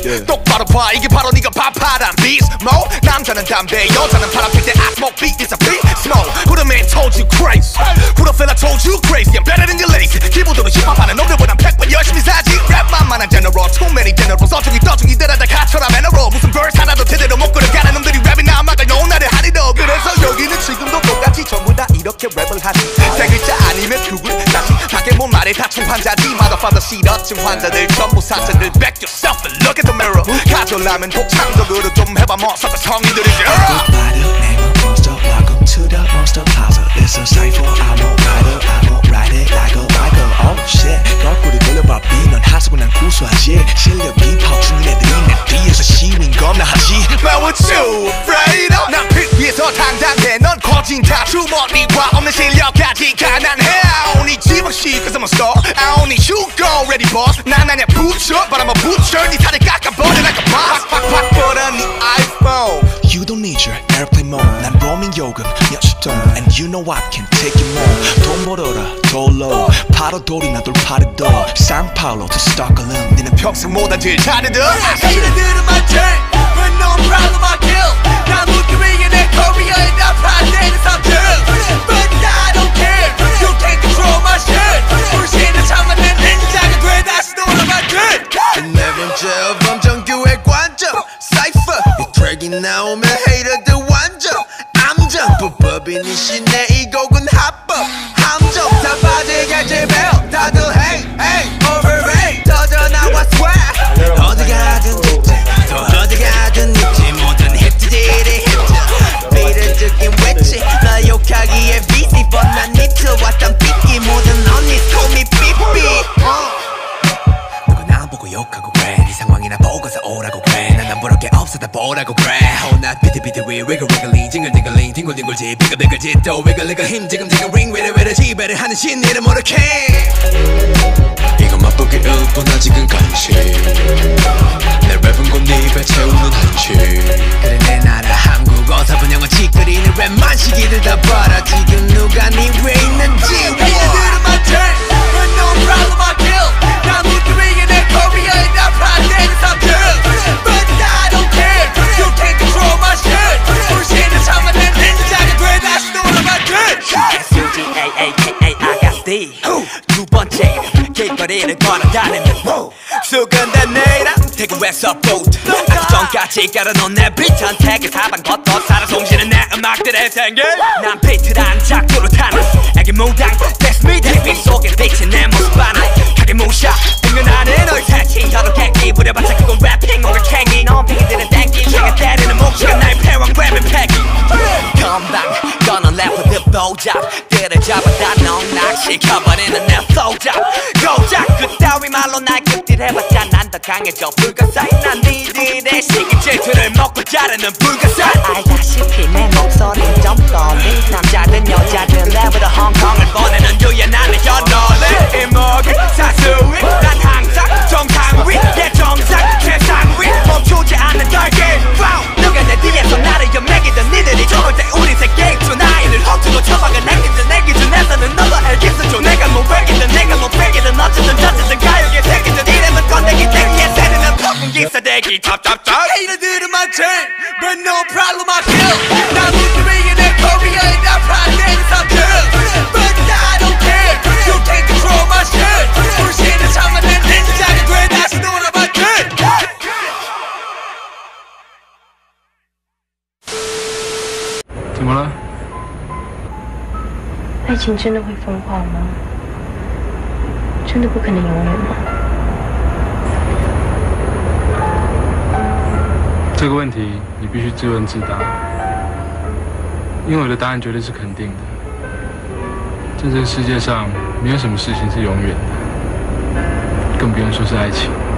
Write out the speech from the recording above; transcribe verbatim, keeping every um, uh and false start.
yeah. 똑바로 봐 이게 바로 네가 밥하란 beast mode 남자는 담배 여자는 바람 필 때 I smoke beat is a beat smoke Who the man told you crazy Who the fella told you crazy I'm better than your lazy 기본적으로 힙합하는 놈들보단 백 번 열심히 살지 랩만만한 general Too many generals 어중이 떠중이들 하다 가처럼 애너로 무슨 verse 하나도 제대로 못 끌어가는 놈들이 랩이 나 막을 놓은 나를 하리도 그래서 여기는 지금도 똑같이 전부 다 이렇게 랩을 하지 세 글자 아니면 그걸 다시 밖에 못 말해 다 총환자지 Motherfather 시러증 환자들 전부 사자들 Back yourself and look at the mirror 가져라면 독창적으로 좀 해봐 뭐 섞어 성인들이지 Monster, welcome to the Monster Plaza. It's a cypher. I'm a rider. I'm a ride it like a biker. Oh shit. 거꾸로 돌려봐 B. 넌 하수고 난 구수하지. 실력이 퍽주는 애들이 내 뒤에서 시윈 겁나하지. But what you afraid of? 난 빛 위에서 당당해. 넌 거진 다 주머니와 없는 실력까지 가난해. I don't need 지방시 cause I'm a star. I don't need you go ready boss. 난 아냐 butcher but I'm a butcher. 네 살을 깎아버려 like a boss. 팍팍팍 버려 네 iPhone. You don't need your airplane mode. 난 roaming 요금 몇십 돈. And you know I can take it more. 돈 벌어라 돌로 바로 돌이나 돌파르도 상파울로 to 스톡홀름 니는 평생 못한 질 잘해도 Hater들은 my turn But no problem I kill 난 묻기 위해 내 커리어에 다 파되는 삼촌 But I don't care You can't control my shit 불신을 참아낸 닌자가 돼 다시 돌아가든 내 문제와 범정규의 관점 Cypher 이 트랙이 나오면 hater들 완전 암정 불법인 이 시내 이 곡은 합법 함정 다 빠지게 제발 다들 hey hey overrate 터져 나와 swag 어디 가든 있지 또 어디 가든 있지 모든 힙들이 힙들 비례적인 외치 나 욕하기에 busy but 난 니트 왔던 삐끼 모든 언니 call me 삐삐 누구 나 보고 욕하고 그래 네 상황이나 보고서 오라고 그래 난 안 부를 게 없어 다 보라고 그래 Oh not 비트비트 위 wiggle wiggly 징글징글링 뒹굴뒹굴지 비글비글지 또 wiggle 힘 지금 지금 ring 위를 위를 지배를 하는 신이를 모르게 이건 맛보기 일뿐 아직은 간식 내 랩은 곧 네 입에 채우는 한식 그래 내 나라 한국어사 분영어 찌끄리는 랩만 시기들 다 봐라 지금 누가 네 위에 있는지 Hater들은 my turn But no problem I kill 난 묻기 위해 내 커리어에 다 파되는 삼촌 But I don't care You can't control my shit 불신을 참아낸 닌자가 돼 다시 돌아가든 S U G A A K A I got D 두 번째 길거리를 걸어다니는 수근된 내일은 태국에서 보트 아주 전까지 깔아놓은 내 비트한 택을 사방 걷어 살아 숨쉬는 내 음악들의 생길 난 비트란 작두로 타는 애기 무당 That's me 대비 속에 비친 내 모습 하나 하게 무샤 은근하는 너의 새치 혀로 객기 부려봤자 그건 래핑 뭔가 캥기 넌 핑이들은 땡기 내가 때리는 몫이가 나의 패왕 랩은 패기 건방 너는 래퍼들 보잡 들을 잡아다 넉낙시켜버리는 내 소잡 고작 그따위 말로 날 극딜해봤자 난 더 강해져 불가사의 난 니들의 시기 질투를 먹고 자르는 불가사의 알다시피 내 목소리는 좀 떨리 남자든 여자든 랩으로 홍콩을 보내는 유연한 내 연놀리 이목이 사수위 난 항상 정상 위 내 정상 최상 위 멈추지 않는 달기 누가 내 뒤에서 나를 연맥이든 니들이 죽을 때 우리 세계 두 나이를 헛두고 처박은 내기든 내 기준에서는 너도 알겠어 내가 뭐 백이든 내가 뭐 백이든 어쨌든 저쨌든 가요계 새끼든 이름은 건네기 대기에 새르는 폭풍 기사대기 탑탑탑 Hater들은 my turn But no problem I kill 난 묻기 위해 내 커리어에 다 파되는 삼촌 But I don't care You can't control my shit 불신을 참아낸 닌자가 돼 다시 돌아봤든 怎么了？ 爱情真的会疯狂吗？真的不可能永远吗？ 这个问题你必须自问自答，因为我的答案绝对是肯定的。在这个世界上，没有什么事情是永远的，更不用说是爱情。